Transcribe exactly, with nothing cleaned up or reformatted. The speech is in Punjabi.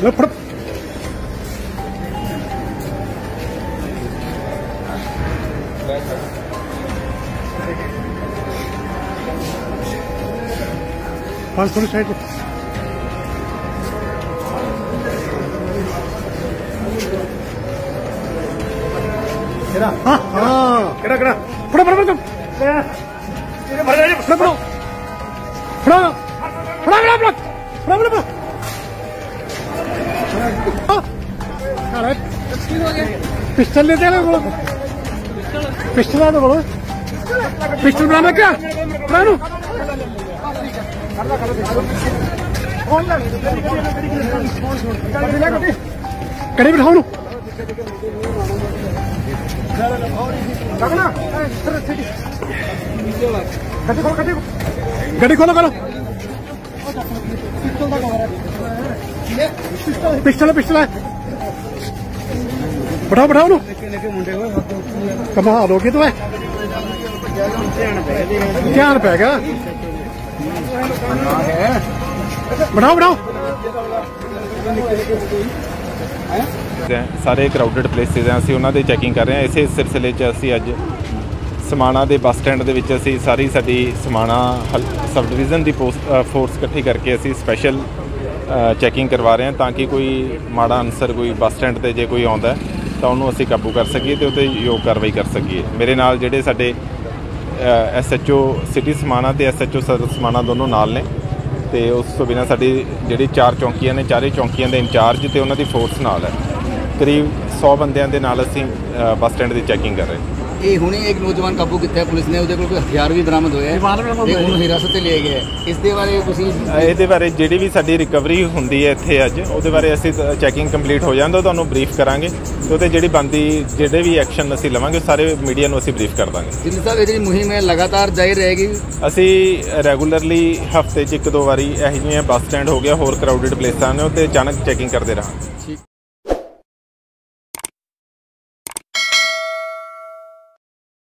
ਫੜ पाँच थोड़ी साइड हाँ हाँ केड़ा केड़ा फड़ो फड़ो फड़ो फड़ो फड़ो फड़ो फड़ो फड़ो फड़ो पिस्टल लेते हैं बोलो पिस्टल है तो बोलो पिस्टल बनाना क्या बनानो कड़ी बिठाओ नु गड्डी खोलो करो पिस्टल है पिस्टल है बढ़ाओ बढ़ाओ नु कमाल हो गई तो है ध्यान पैगा बढ़ाओ बढ़ाओ सारे क्राउडेड प्लेसिस हैं, ਅਸੀਂ ਉਹਨਾਂ ਦੀ ਚੈਕਿੰਗ ਕਰ ਰਹੇ ਹਾਂ। ਇਸੇ ਸਿਲਸਿਲੇ 'ਚ ਅਸੀਂ ਅੱਜ ਸਮਾਣਾ ਦੇ ਬੱਸ ਸਟੈਂਡ ਦੇ ਵਿੱਚ ਅਸੀਂ ਸਾਰੀ ਸਾਡੀ ਸਮਾਣਾ ਸਬ ਡਿਵੀਜ਼ਨ ਦੀ ਫੋਰਸ ਇਕੱਠੀ ਕਰਕੇ ਅਸੀਂ ਸਪੈਸ਼ਲ ਚੈਕਿੰਗ ਕਰਵਾ ਰਹੇ ਹਾਂ ਤਾਂ ਕਿ ਕੋਈ ਮਾੜਾ ਅਨਸਰ ਕੋਈ ਬੱਸ ਸਟੈਂਡ 'ਤੇ ਜੇ ਕੋਈ ਆਉਂਦਾ ਤਾਂ ਉਹਨੂੰ ਅਸੀਂ ਕਾਬੂ ਕਰ ਸਕੀਏ ਤੇ ਉਹ 'ਤੇ ਯੋਗ ਕਾਰਵਾਈ ਕਰ ਸਕੀਏ। ਮੇਰੇ ਨਾਲ ਜਿਹੜੇ ਸਾਡੇ S H O city Samana ਤੇ ਐਸ ਐਚ ਓ ਸਦਰ ਸਮਾਣਾ ਦੋਨੋਂ ਨਾਲ ਨੇ ਤੇ ਉਸ ਤੋਂ ਬਿਨਾਂ ਸਾਡੀ ਜਿਹੜੀ ਚਾਰ ਚੌਂਕੀਆਂ ਨੇ ਚਾਰੇ ਚੌਂਕੀਆਂ ਦੇ ਇੰਚਾਰਜ ਤੇ ਉਹਨਾਂ ਦੀ ਫੋਰਸ ਨਾਲ ਹੈ। ਕਰੀਬ ਸੌ ਬੰਦਿਆਂ ਦੇ ਨਾਲ ਅਸੀਂ ਬੱਸ ਸਟੈਂਡ ਦੀ ਚੈਕਿੰਗ ਕਰ ਰਹੇ ਹਾਂ। ਇਹ ਹੁਣੇ ਇੱਕ ਨੌਜਵਾਨ ਕਾਬੂ ਕੀਤਾ ਪੁਲਿਸ ਨੇ, ਉਹਦੇ ਕੋਲ ਕੋਈ ਹਥਿਆਰ ਵੀ ਬਰਾਮਦ ਹੋਇਆ ਤੇ ਉਹਨੂੰ ਹਿਰਾਸਤ ਤੇ ਲਿਆ ਗਿਆ। ਇਸ ਦੇ ਬਾਰੇ ਤੁਸੀਂ ਇਹਦੇ ਬਾਰੇ ਜਿਹੜੀ ਵੀ ਸਾਡੀ ਰਿਕਵਰੀ ਹੁੰਦੀ ਹੈ ਇੱਥੇ ਅੱਜ ਉਹਦੇ ਬਾਰੇ ਅਸੀਂ ਚੈਕਿੰਗ ਕੰਪਲੀਟ ਹੋ ਜਾਂਦਾ ਤੁਹਾਨੂੰ ਬਰੀਫ ਕਰਾਂਗੇ ਤੇ ਉਹਦੇ ਜਿਹੜੀ ਬਣਦੀ ਜਿਹੜੇ ਵੀ ਐਕਸ਼ਨ ਅਸੀਂ ਲਵਾਂਗੇ ਸਾਰੇ ਮੀਡੀਆ ਨੂੰ ਅਸੀਂ ਬਰੀਫ ਕਰ ਦਾਂਗੇ। ਜਿੰਨੀ ਸਾਹਿਬ ਇਹ ਜਿਹੜੀ ਮੁਹਿੰਮ ਹੈ ਲਗਾਤਾਰ ਜਾਰੀ ਰਹੇਗੀ। ਅਸੀਂ ਰੈਗੂਲਰਲੀ ਹਫਤੇ 'ਚ ਇੱਕ ਦੋ ਵਾਰੀ ਇਹੋ ਜਿਹੀਆਂ ਬੱਸ ਸਟੈਂਡ ਹੋ ਗਿਆ ਹੋਰ ਕਰਾਊਡਡ ਪਲੇਸਾਂ ਨੇ ਉੱਤੇ ਅਚਾਨਕ ਚੈਕਿੰਗ ਕਰਦੇ ਰਹਾਂਗੇ।